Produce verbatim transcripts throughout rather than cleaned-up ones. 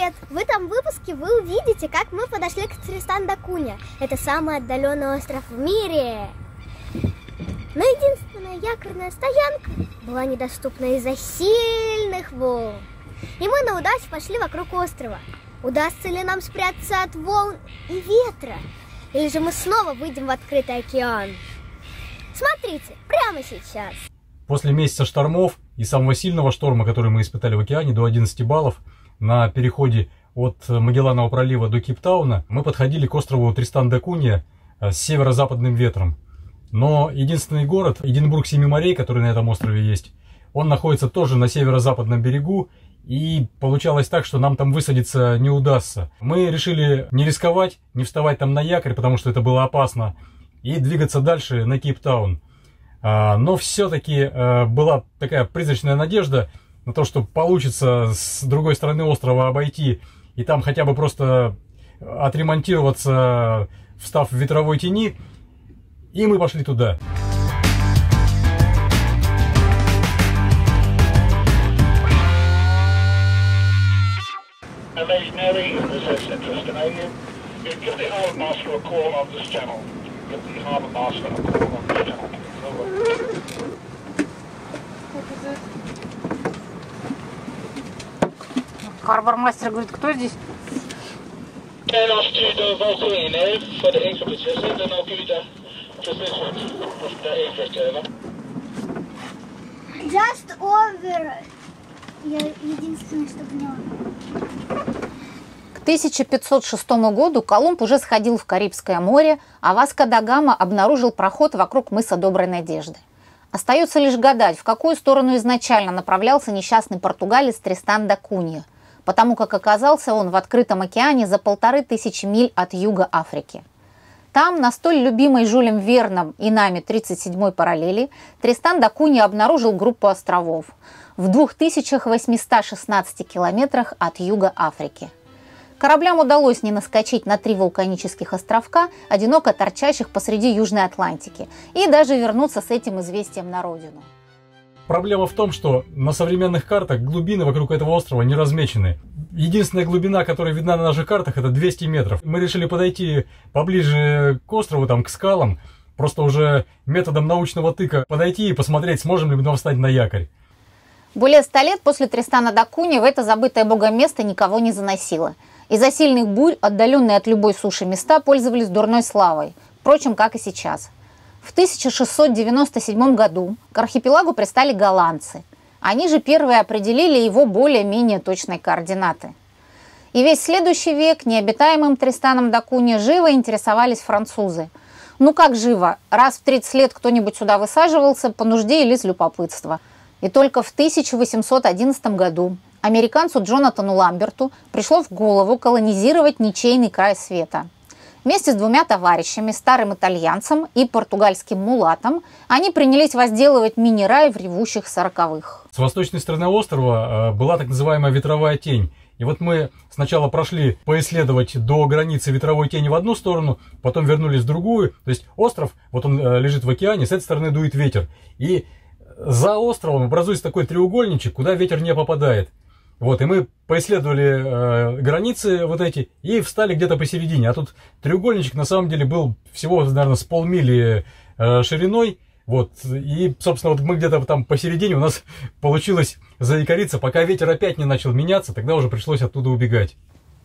привет! В этом выпуске вы увидите, как мы подошли к Тристан да Кунья. Это самый отдаленный остров в мире. Но единственная якорная стоянка была недоступна из-за сильных волн. И мы на удачу пошли вокруг острова. Удастся ли нам спрятаться от волн и ветра? Или же мы снова выйдем в открытый океан? Смотрите, прямо сейчас. После месяца штормов и самого сильного шторма, который мы испытали в океане, до одиннадцати баллов, на переходе от Магелланового пролива до Кейптауна, мы подходили к острову Тристан да Кунья с северо-западным ветром. Но единственный город, Эдинбург Семи морей, который на этом острове есть, он находится тоже на северо-западном берегу, и получалось так, что нам там высадиться не удастся. Мы решили не рисковать, не вставать там на якорь, потому что это было опасно, и двигаться дальше на Кейптаун. Но все-таки была такая призрачная надежда на то, что получится с другой стороны острова обойти и там хотя бы просто отремонтироваться, встав в ветровой тени. И мы пошли туда. Харбор-мастер говорит, кто здесь? Just over. Я единственное, что поняла. К тысяча пятьсот шестому году Колумб уже сходил в Карибское море, а Васко да Гама обнаружил проход вокруг мыса Доброй Надежды. Остается лишь гадать, в какую сторону изначально направлялся несчастный португалец Тристан да Кунья, потому как оказался он в открытом океане за полторы тысячи миль от юга Африки. Там, на столь любимой Жюлем Верном и нами тридцать седьмой параллели, Тристан да Кунья обнаружил группу островов в двух тысячах восьмистах шестнадцати километрах от юга Африки. Кораблям удалось не наскочить на три вулканических островка, одиноко торчащих посреди Южной Атлантики, и даже вернуться с этим известием на родину. Проблема в том, что на современных картах глубины вокруг этого острова не размечены. Единственная глубина, которая видна на наших картах, это двести метров. Мы решили подойти поближе к острову, там, к скалам, просто уже методом научного тыка подойти и посмотреть, сможем ли мы встать на якорь. Более ста лет после Тристана да Кунья в это забытое богом место никого не заносило. Из-за сильных бурь отдаленные от любой суши места пользовались дурной славой, впрочем, как и сейчас. В тысяча шестьсот девяносто седьмом году к архипелагу пристали голландцы. Они же первые определили его более-менее точные координаты. И весь следующий век необитаемым Тристаном да Кунья живо интересовались французы. Ну как живо? Раз в тридцать лет кто-нибудь сюда высаживался по нужде или из любопытства. И только в тысяча восемьсот одиннадцатом году американцу Джонатану Ламберту пришло в голову колонизировать ничейный край света. Вместе с двумя товарищами, старым итальянцем и португальским мулатом, они принялись возделывать мини-рай в ревущих сороковых. С восточной стороны острова была так называемая ветровая тень. И вот мы сначала прошли поисследовать до границы ветровой тени в одну сторону, потом вернулись в другую. То есть остров, вот он лежит в океане, с этой стороны дует ветер. И за островом образуется такой треугольничек, куда ветер не попадает. Вот, и мы поисследовали э, границы вот эти и встали где-то посередине. А тут треугольничек на самом деле был всего, наверное, с полмили э, шириной. Вот, и, собственно, вот мы где-то там посередине у нас получилось заикариться, пока ветер опять не начал меняться, тогда уже пришлось оттуда убегать.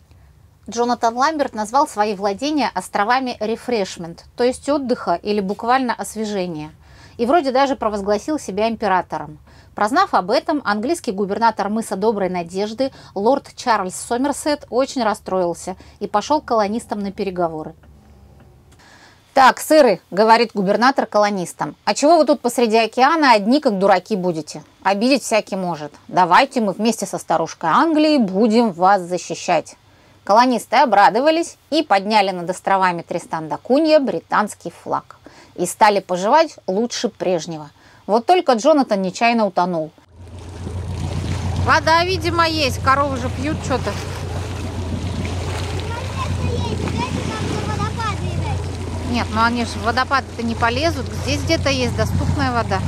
Джонатан Ламберт назвал свои владения островами «рефрешмент», то есть отдыха или буквально освежения. И вроде даже провозгласил себя императором. Прознав об этом, английский губернатор мыса Доброй Надежды, лорд Чарльз Сомерсет, очень расстроился и пошел к колонистам на переговоры. «Так, сыры, — говорит губернатор колонистам, — а чего вы тут посреди океана одни как дураки будете? Обидеть всякий может. Давайте мы вместе со старушкой Англией будем вас защищать». Колонисты обрадовались и подняли над островами Тристан да Кунья британский флаг. И стали поживать лучше прежнего. Вот только Джонатан нечаянно утонул. Вода, видимо, есть. Коровы же пьют что-то. Нет, ну они же в водопад-то не полезут. Здесь где-то есть доступная вода.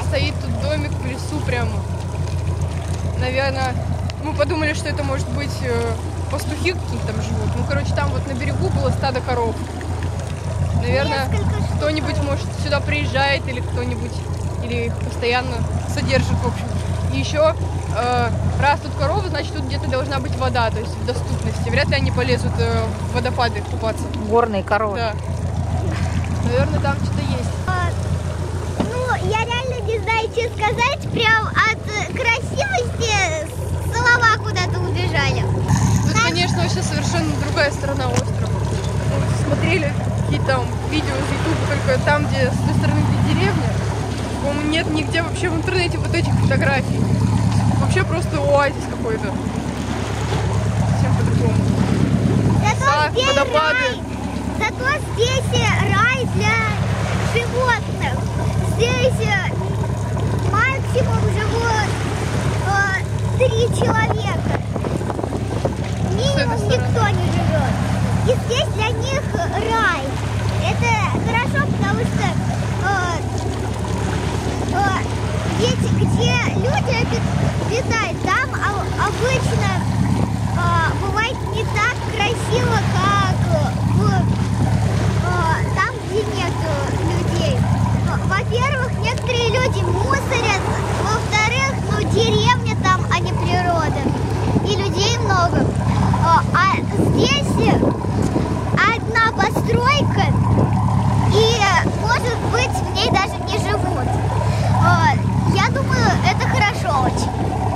стоит тут домик в лесу прямо. Наверное, мы подумали, что это может быть э, пастухи какие-то там живут. Ну, короче, там вот на берегу было стадо коров. Наверное, кто-нибудь, может, сюда приезжает, или кто-нибудь, или их постоянно содержит, в общем. И еще, э, раз тут коровы, значит, тут где-то должна быть вода, то есть в доступности. Вряд ли они полезут э, в водопады купаться. Горные коровы. Да. Наверное, там что-то есть. А, ну, я реально не знаю, что сказать. Прям от красивости слова куда-то убежали. Тут, конечно, вообще совершенно другая сторона острова. Мы смотрели какие-то там видео с ютуба, только там, где с той стороны, где деревня. По-моему, нет нигде вообще в интернете вот этих фотографий. Вообще просто оазис какой-то. Совсем по-другому. Зато Леса, здесь водопады. рай. Зато здесь рай для животных. Здесь максимум живут э, три человека. Минимум никто не живет. И здесь для них рай. Это хорошо, потому что э, э, ведь где люди обитают, там обычно э, бывает не так красиво, как в, э, там, где нет людей. Во-первых, некоторые люди мусорят, во-вторых, ну деревня там, а не природа. И людей много. А здесь одна постройка, и, может быть, в ней даже не живут. Я думаю, это хорошо очень.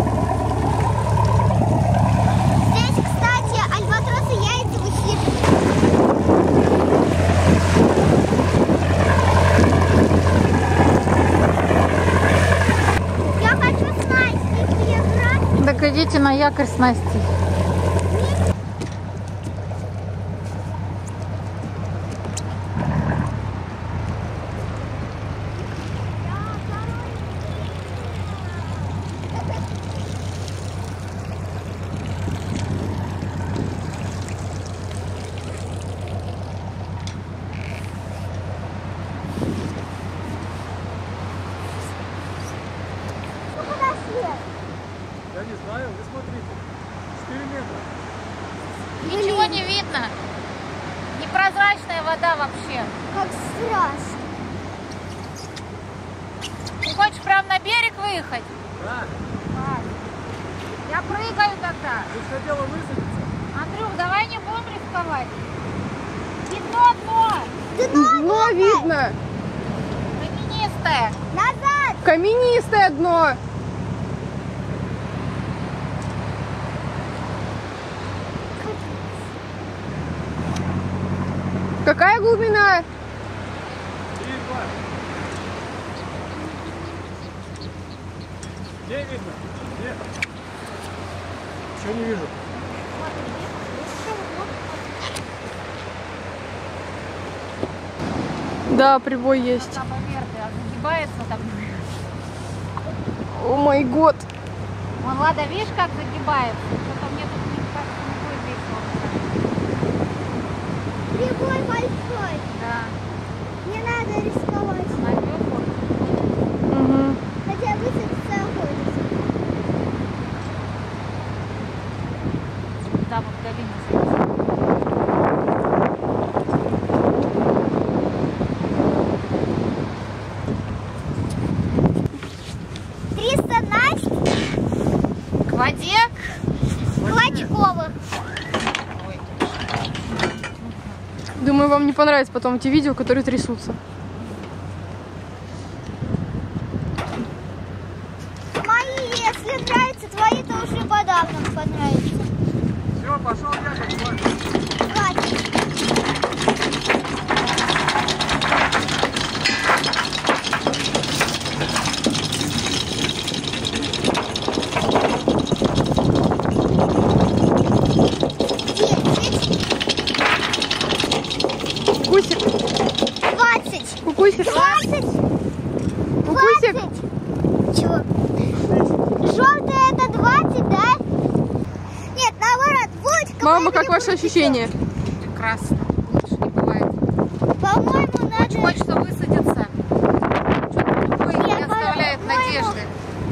Здесь, кстати, альбатросы яйца высиживают. Я хочу снасти играть. Так идите на якорь снасти. Я не знаю, вы смотрите. четыре метра. Ничего не видно. Непрозрачная вода вообще. Как страшно. Ты хочешь прям на берег выехать? Да. Я прыгаю тогда. Ты же хотела высадиться. Андрюх, давай не будем рисковать. Видно дно. Дно, Дно видно. Каменистое. назад. Каменистое дно. Какая глубина? три два. Где видно? Где? Ничего не вижу. Да, прибой есть. Там Верде, а загибается так. О май год. Вон, Лада, видишь, как загибается? Что-то мне тут не кажется, не будет весело. Прибой большой. Да. Не надо рисковать. Наверху. Угу. Хотя высадиться охотиться. Да, вот в долину садится. триста Настя К воде. Клочковых. Думаю, вам не понравится потом эти видео, которые трясутся. Мои, если нравятся твои, то уже подавно понравится. Все, пошел якорь. Хватит. Кукусик. Двадцать. Кукусик. Двадцать. Кукусик. Двадцать. Чего? Желтое это двадцать, да? Нет, наоборот, вот. Мама, как ваши ощущения? Прекрасно. Лучше не бывает. По-моему, надо... Очень хочется высадиться. Что-то другое не оставляет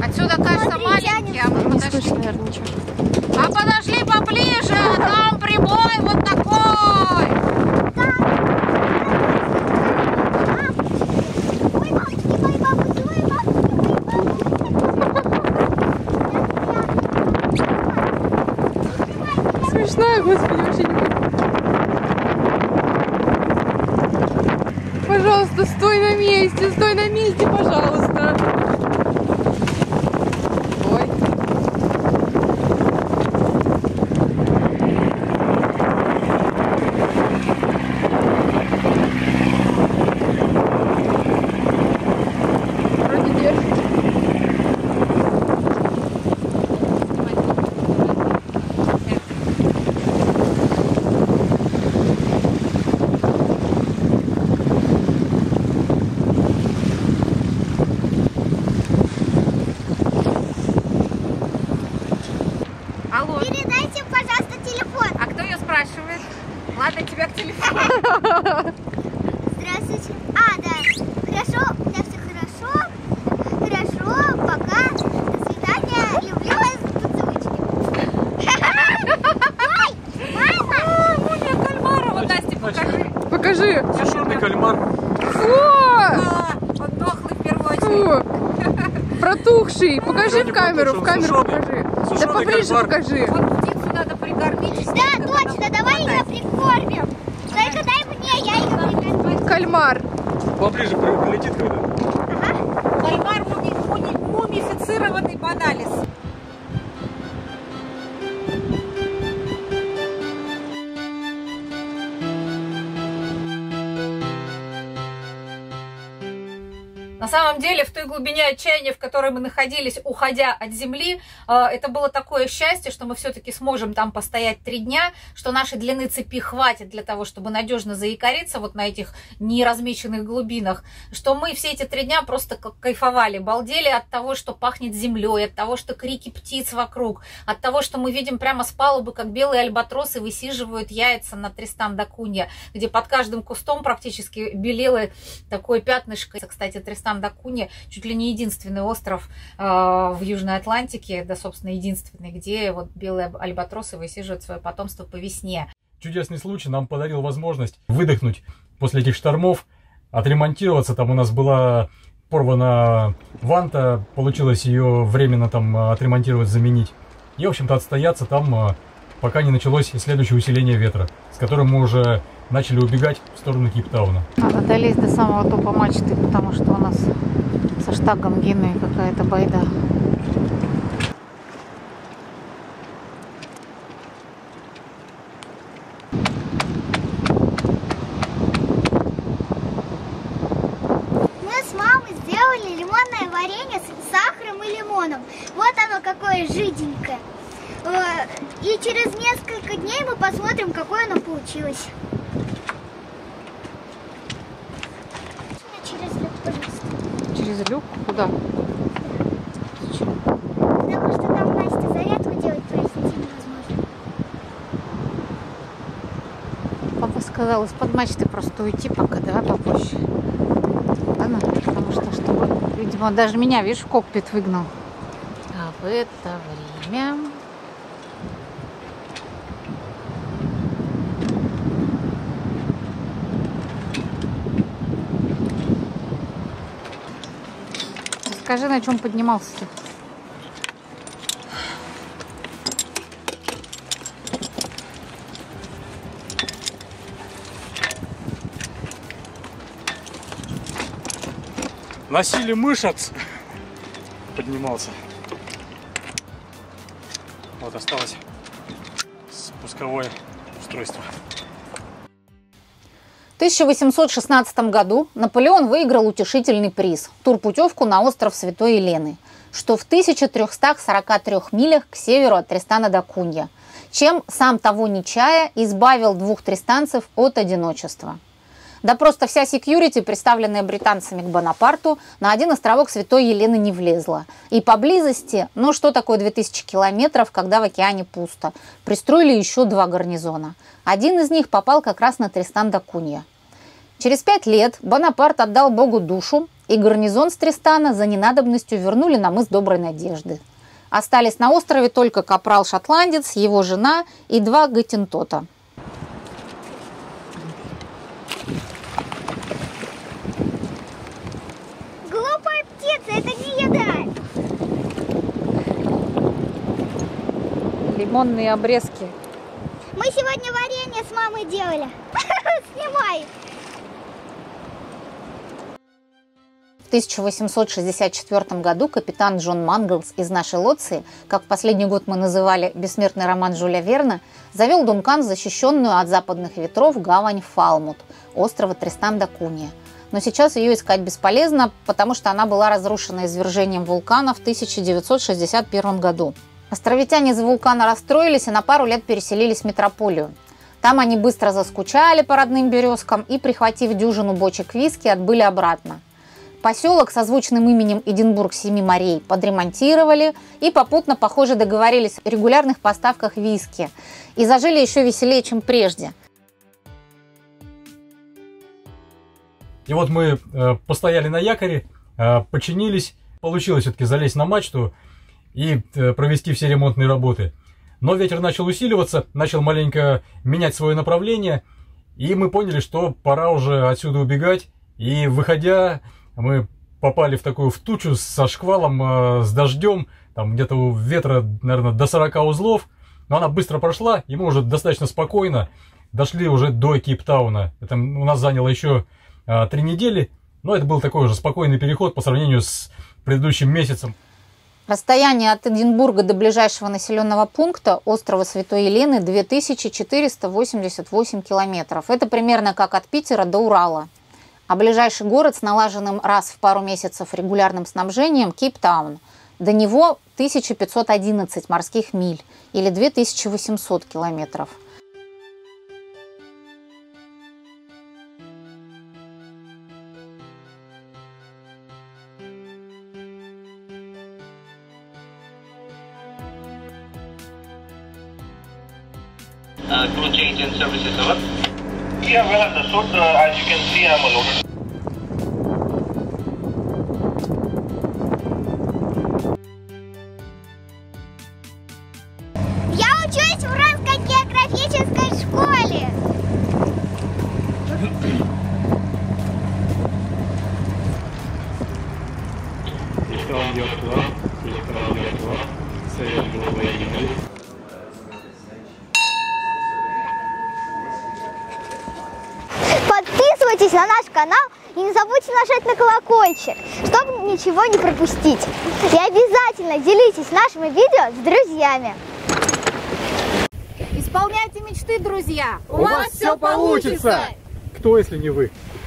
Отсюда кажется Смотри, маленький, а мы Не подошли. слышно, наверное, ничего. А подошли поближе, а там прибой вот такой. Ой, бабушки, мои бабушки, ой, бабушки, мои бабушки. Смешная, господи, вообще не могу. Пожалуйста, стой на месте, стой на месте, пожалуйста. Ой. Вроде держит. Алло, Передайте, пожалуйста, телефон. а кто ее спрашивает? Ладно, тебя к телефону. Здравствуйте. А, да. Хорошо, у меня все хорошо. Хорошо, пока. До свидания. Люблю вас, поцелуйчики. Ой, мама! Мумия Кальмарова, Настя, покажи. Покажи. Черный кальмар. Фу! А, он дохлый в первую очередь. Фу! Протухший. Покажи в камеру, в камеру Сушеный. покажи. Да Сушеный поближе кальмар. покажи. Вот птицу надо прикормить. Да, точно, давай ее прикормим. Только дай мне, я ее прикормлю. Кальмар. Поближе прилетит когда. Кальмар муми- муми- мумифицированный баналис. На самом деле, в той глубине отчаяния, в которой мы находились, уходя от земли, это было такое счастье, что мы все-таки сможем там постоять три дня, что нашей длины цепи хватит для того, чтобы надежно заякориться вот на этих неразмеченных глубинах, что мы все эти три дня просто кайфовали, балдели от того, что пахнет землей, от того, что крики птиц вокруг, от того, что мы видим прямо с палубы, как белые альбатросы высиживают яйца на Тристан-да-Кунья, где под каждым кустом практически белело такое пятнышко. Кстати, Тристан-да-Кунья чуть ли не единственный остров э, в Южной Атлантике, да, собственно, единственный, где вот белые альбатросы высиживают свое потомство по весне. Чудесный случай нам подарил возможность выдохнуть после этих штормов, отремонтироваться. Там у нас была порвана ванта, получилось ее временно там отремонтировать, заменить. И, в общем-то, отстояться там, пока не началось следующее усиление ветра, с которым мы уже начали убегать в сторону Кейптауна. Надо долезть до самого топа мачты, потому что у нас со штагом Гены какая-то байда. Мы с мамой сделали лимонное варенье с сахаром и лимоном. Вот оно какое жиденькое. Э, И через несколько дней мы посмотрим, какое оно получилось. Через люк, пожалуйста. Через люк? Куда? Зачем? Потому что там Настя зарядку делать простите невозможно. Папа сказал из-под мачты просто уйти пока, давай попозже. Ладно? Потому что, чтобы, видимо, даже меня, видишь, в кокпит выгнал. А в это время... Скажи, на чем поднимался-то? На силе мышц поднимался. Вот осталось спусковое устройство. В тысяча восемьсот шестнадцатом году Наполеон выиграл утешительный приз – турпутевку на остров Святой Елены, что в тысяча трёхстах сорока трёх милях к северу от Тристана-да-Кунья, чем, сам того не чая, избавил двух тристанцев от одиночества. Да просто вся секьюрити, представленная британцами к Бонапарту, на один островок Святой Елены не влезла. И поблизости, ну что такое две тысячи километров, когда в океане пусто, пристроили еще два гарнизона. Один из них попал как раз на Тристан-да-Кунья. Через пять лет Бонапарт отдал Богу душу и гарнизон с Тристана за ненадобностью вернули на мыс Доброй Надежды. Остались на острове только капрал-шотландец, его жена и два гаттентота. Глупая птица, это не еда. Лимонные обрезки. Мы сегодня варенье с мамой делали. Снимай. В тысяча восемьсот шестьдесят четвёртом году капитан Джон Манглс из нашей Лоции, как в последний год мы называли бессмертный роман Жюля Верна, завел Дункан в защищенную от западных ветров гавань Фалмут, острова Тристан-да-Кунья. Но сейчас ее искать бесполезно, потому что она была разрушена извержением вулкана в тысяча девятьсот шестьдесят первом году. Островитяне из-за вулкана расстроились и на пару лет переселились в метрополию. Там они быстро заскучали по родным березкам и, прихватив дюжину бочек виски, отбыли обратно. Поселок со звучным именем Эдинбург Семи морей подремонтировали и попутно, похоже, договорились о регулярных поставках виски и зажили еще веселее, чем прежде. И вот мы э, постояли на якоре, э, починились, получилось все-таки залезть на мачту и э, провести все ремонтные работы. Но ветер начал усиливаться, начал маленько менять свое направление, и мы поняли, что пора уже отсюда убегать. И выходя, мы попали в такую в тучу со шквалом, э, с дождем, там где-то ветра, наверное, до сорока узлов. Но она быстро прошла, и мы уже достаточно спокойно дошли уже до Кейптауна. Это у нас заняло еще э, три недели, но это был такой уже спокойный переход по сравнению с предыдущим месяцем. Расстояние от Эдинбурга до ближайшего населенного пункта острова Святой Елены две тысячи четыреста восемьдесят восемь километров. Это примерно как от Питера до Урала. А ближайший город с налаженным раз в пару месяцев регулярным снабжением – Кейптаун. До него тысяча пятьсот одиннадцать морских миль или две тысячи восемьсот километров. Uh, crew change in services, over. Yeah, well understood. Uh, as you can see, I'm a loader. Я учусь в Уральской географической школе. Подписывайтесь на наш канал и не забудьте нажать на колокольчик, чтобы ничего не пропустить. И обязательно делитесь нашими видео с друзьями. Исполняйте мечты, друзья! У вас все получится! Кто, если не вы?